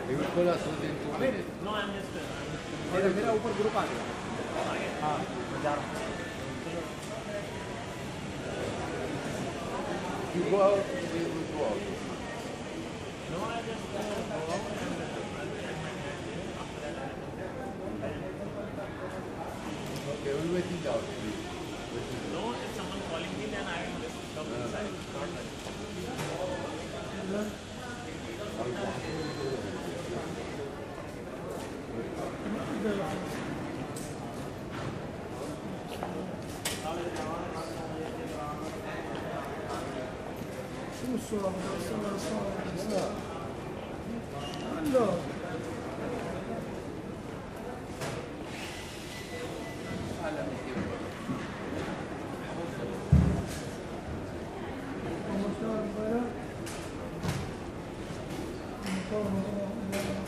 He will call us within 2 minutes. No, I'm just. मेरा ऊपर group आ गया. हाँ, मैं जा रहा हूँ. You go out, we will go out. No, I just go out and Okay, we'll wait it out, please. no, if someone calling me, then I will just come inside. Not like. Allora.